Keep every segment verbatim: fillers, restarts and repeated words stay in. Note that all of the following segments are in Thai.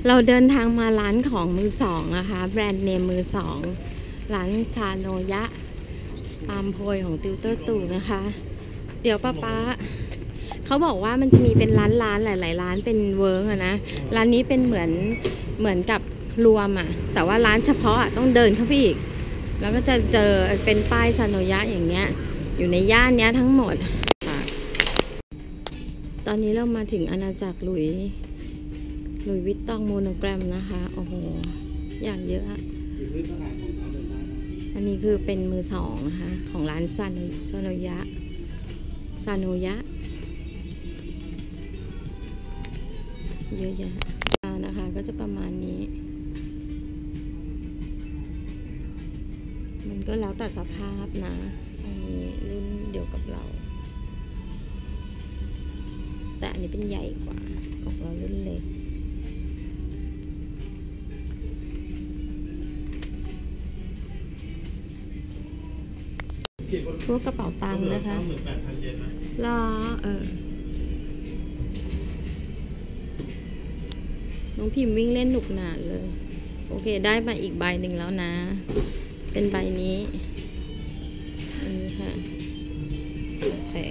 เราเดินทางมาร้านของมือสองนะคะแบรนด์เนมมือสองร้านชาโนยะตามโพยของติวเตอร์ตู่นะคะเดี๋ยวป้าป้าเขาบอกว่ามันจะมีเป็นร้านร้านหลายๆร้านเป็นเวิร์กอะนะร้านนี้เป็นเหมือนเหมือนกับรวมอะแต่ว่าร้านเฉพาะอะต้องเดินเข้าไปอีกแล้วก็จะเจอเป็นป้ายชาโนยะอย่างเงี้ยอยู่ในย่านเนี้ยทั้งหมดตอนนี้เรามาถึงอาณาจักรหลุยหลุยวิตตองโมโนแกรมนะคะโอ้โหอย่างเยอะอันนี้คือเป็นมือสองนะคะของร้านซานซานโนยะซานโนยะเยอะแยะนะคะก็จะประมาณนี้มันก็แล้วแต่สภาพนะอันนี้รุ่นเดียวกับเราแต่อันนี้เป็นใหญ่กว่าของเรารุ่นเล็กพวกกระเป๋าตังค์นะคะรอเออน้องพิมพ์วิ่งเล่นหนุกหนาเลยโอเคได้มาอีกใบหนึ่งแล้วนะเป็นใบนี้อันนี้ค่ะโอเค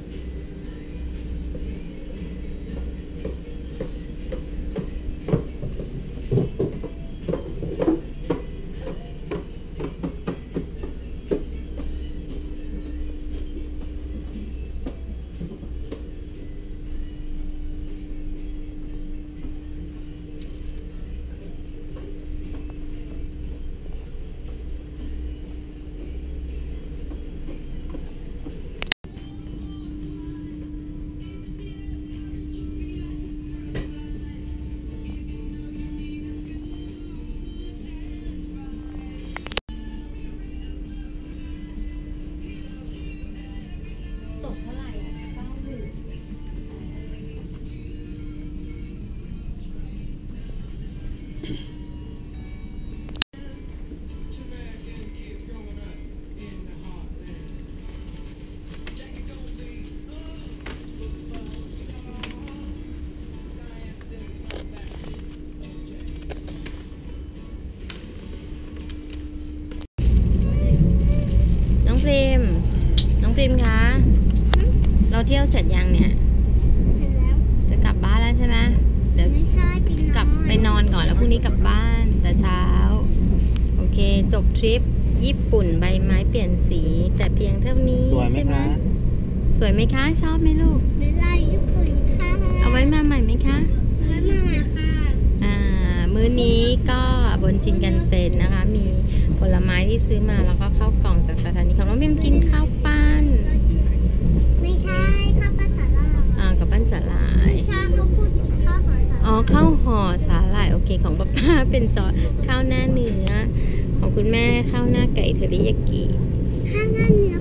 พริมน้องพริมคะเราเที่ยวเสร็จยังเนี่ยเสร็จแล้วจะกลับบ้านแล้วใช่ไหมเดี๋ยวกลับไปนอนก่อนแล้วพรุ่งนี้กลับบ้านแต่เช้าโอเคจบทริปญี่ปุ่นใบไม้เปลี่ยนสีแต่เพียงเท่านี้ใช่ไหมสวยไหมคะชอบไหมลูกไม่ได้ญี่ปุ่นค่ะเอาไว้มาใหม่ไหมคะเอาไว้มาใหม่ค่ะอ่ามื้อนี้ก็บนชินกันเซ็นนะคะมีผลไม้ที่ซื้อมาแล้วก็เข้ากล่องจากสถานีของน้องพิมกินข้าวปั้นไม่ใช่ข้าวปั้นสาหร่ายอ่ากับปั้นสาหร่ายไม่ใช่เขาพูดถึงข้าวห่อสาหร่ายอ๋อข้าวห่อสาหร่ายโอเคของป้าป้าเป็นซอสข้าวหน้าเนื้อของคุณแม่ข้าวหน้าไก่เทอริยากิข้าวหน้าเนื้อ